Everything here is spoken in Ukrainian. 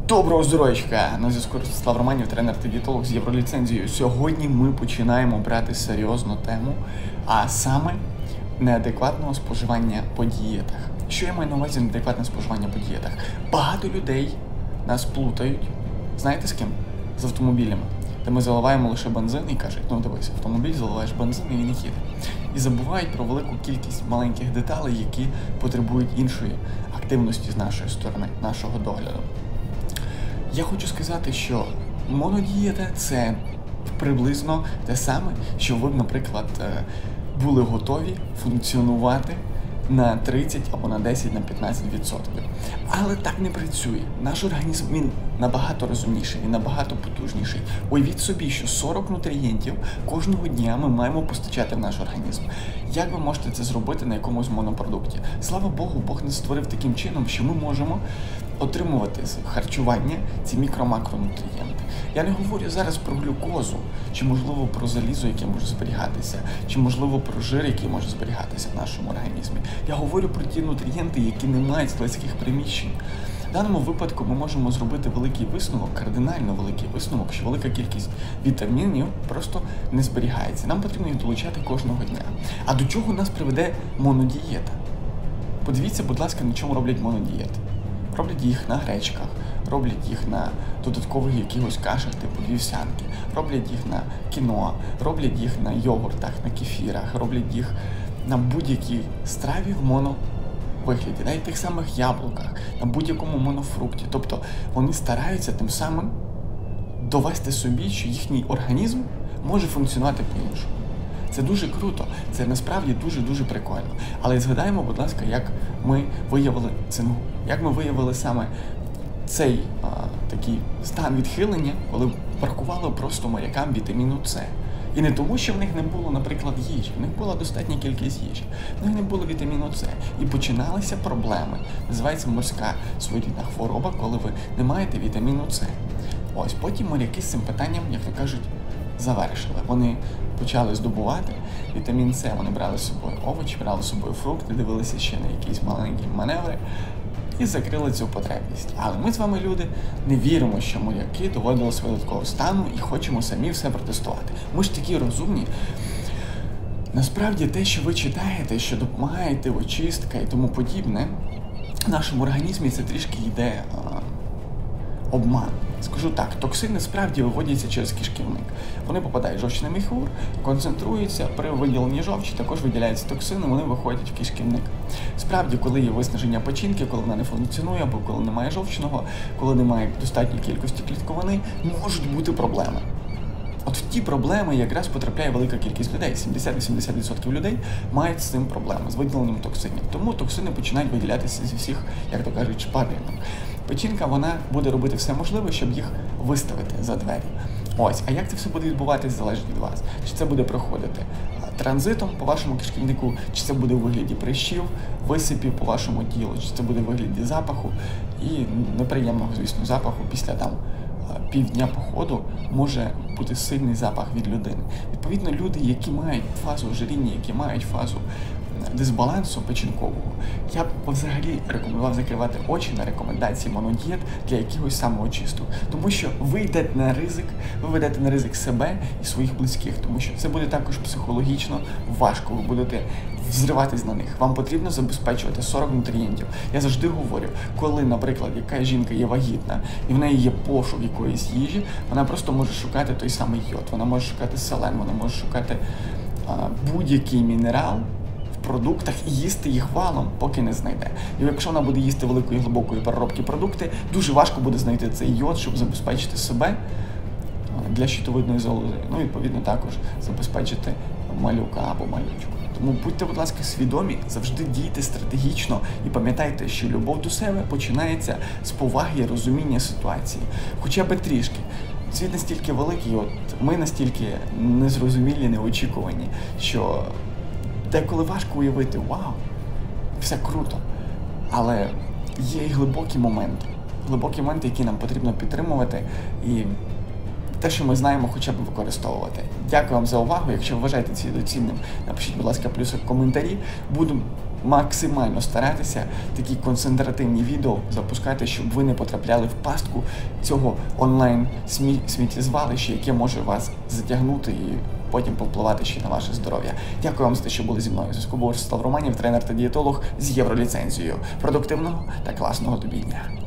Доброго здоров'ячка! На зв'язку Ростислав Романів, тренер та дієтолог з євроліцензією. Сьогодні ми починаємо брати серйозну тему, а саме неадекватного споживання по дієтах. Що я маю на увазі неадекватне споживання по дієтах? Багато людей нас плутають, знаєте з ким? З автомобілями. Де ми заливаємо лише бензин і кажуть, ну дивись, автомобіль заливаєш бензин і він їде. І забувають про велику кількість маленьких деталей, які потребують іншої активності з нашої сторони, нашого догляду. Я хочу сказати, що монодієта – це приблизно те саме, що ви, наприклад, були готові функціонувати на 30 або на 10, на 15%. Але так не працює. Наш організм, він набагато розумніший, він набагато потужніший. Уявіть собі, що 40 нутрієнтів кожного дня ми маємо постачати в наш організм. Як ви можете це зробити на якомусь монопродукті? Слава Богу, Бог нас створив таким чином, що ми можемо отримувати з харчування ці мікро-макронутрієнти. Я не говорю зараз про глюкозу, чи можливо про залізо, яке може зберігатися, чи можливо про жир, який може зберігатися в нашому організмі. Я говорю про ті нутрієнти, які не мають складських приміщень. В даному випадку ми можемо зробити великий висновок, кардинально великий висновок, що велика кількість вітамінів просто не зберігається. Нам потрібно їх долучати кожного дня. А до чого нас приведе монодієта? Подивіться, будь ласка, на чому роблять монодієти. Роблять їх на гречках, роблять їх на додаткових якихось кашах типу вівсянки, роблять їх на кіноа, роблять їх на йогуртах, на кефірах, роблять їх на будь-якій страві в моновигляді, навіть тих самих яблуках, на будь-якому монофрукті. Тобто вони стараються тим самим довести собі, що їхній організм може функціонувати по-іншому. Це дуже круто, це насправді дуже-дуже прикольно. Але згадаємо, будь ласка, як ми виявили цингу. Як ми виявили саме цей такий стан відхилення, коли бракувало просто морякам вітаміну С. І не тому, що в них не було, наприклад, їжі. В них була достатня кількість їжі. В них не було вітаміну С. І починалися проблеми. Називається морська своєрідна хвороба, коли ви не маєте вітаміну С. Ось, потім моряки з цим питанням, як то кажуть, завершили. Вони почали здобувати вітамін С, вони брали з собою овочі, брали з собою фрукти, дивилися ще на якісь маленькі маневри і закрили цю потребність. Але ми з вами, люди, не віримо, що моряки доводили свого такого стану і хочемо самі все протестувати. Ми ж такі розумні. Насправді те, що ви читаєте, що допомагаєте, очистка і тому подібне, в нашому організмі це трішки йде обман. Скажу так, токсини справді виводяться через кишківник. Вони попадають в жовчний міхур, концентруються, при виділенні жовчі також виділяються токсини, вони виходять в кишківник. Справді, коли є виснаження печінки, коли вона не функціонує, або коли немає жовчного, коли немає достатньої кількості клітковини, можуть бути проблеми. От в ті проблеми якраз потрапляє велика кількість людей. 70-80% людей мають з цим проблеми, з виділенням токсинів. Тому токсини починають виділятися зі всіх, як то кажуть, шпаринок. Печінка, вона буде робити все можливе, щоб їх виставити за двері. Ось, а як це все буде відбуватись, залежить від вас. Чи це буде проходити транзитом по вашому кишківнику, чи це буде у вигляді прищів, висипів по вашому тілу, чи це буде у вигляді запаху і неприємного, звісно, запаху після півдня походу може бути сильний запах від людини. Відповідно, люди, які мають фазу ожиріння, які мають фазу дисбалансу печінкового, я б взагалі рекомендував закривати очі на рекомендації монодієт для якихось самоочисток. Тому що ви йдете на ризик, ви ведете на ризик себе і своїх близьких, тому що це буде також психологічно важко, ви будете взриватись на них. Вам потрібно забезпечувати 40 нутрієнтів. Я завжди говорю, коли, наприклад, яка жінка є вагітна і в неї є пошук якоїсь їжі, вона просто може шукати той самий йод, вона може шукати селен, вона може шукати будь-який мінерал в продуктах і їсти їх валом, поки не знайде. І якщо вона буде їсти великої глибокої переробки продукти, дуже важко буде знайти цей йод, щоб забезпечити себе для щитовидної залози. Ну, відповідно, також забезпечити малюка або малючку. Тому будьте, будь ласка, свідомі, завжди дійте стратегічно і пам'ятайте, що любов до себе починається з поваги і розуміння ситуації. Хоча б трішки. Світ настільки великий, от ми настільки незрозумілі, неочікувані, що деколи важко уявити, вау, все круто. Але є і глибокі моменти, які нам потрібно підтримувати і те, що ми знаємо, хоча б використовувати. Дякую вам за увагу. Якщо вважаєте це доцільним, напишіть, будь ласка, плюсик в коментарі. Буду максимально старатися такі концентративні відео запускати, щоб ви не потрапляли в пастку цього онлайн-сміттєзвалища, яке може вас затягнути і потім повпливати ще й на ваше здоров'я. Дякую вам за те, що були зі мною. У зв'язку був Ростислав Романів, тренер та дієтолог з євроліцензією. Продуктивного та класного тобі дня.